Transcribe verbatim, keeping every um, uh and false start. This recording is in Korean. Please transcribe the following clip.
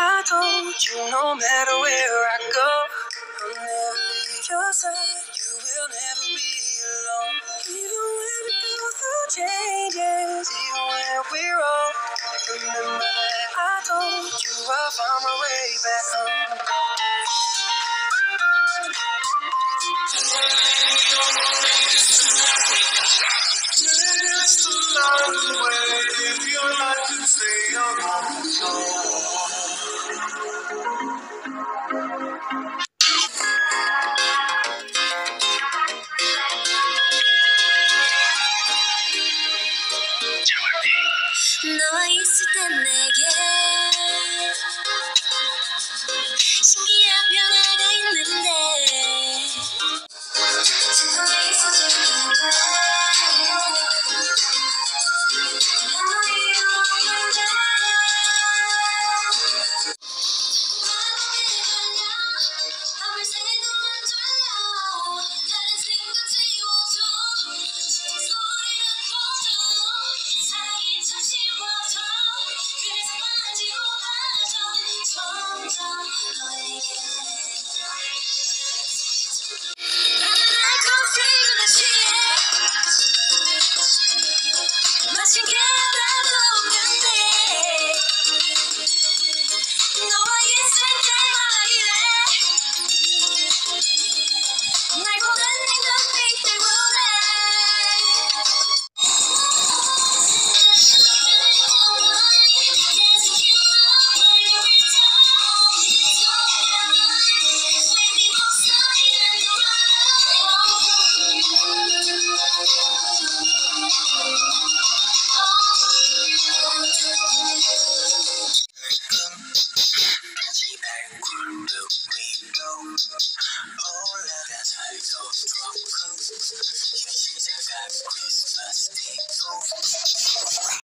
I told you no matter where I go, I'll never leave your side. You will never be alone. Even when we go through changes, even when we're old, remember that I told you I'll find my way back home. It's a long way if your life can stay on my soul. 너와 있을 땐 내게 신기한 변화가 있는데 너와 있어주는 마신 게 하나도 없는데 너와 있을 때만 이래 날 보는 네 눈빛 때문에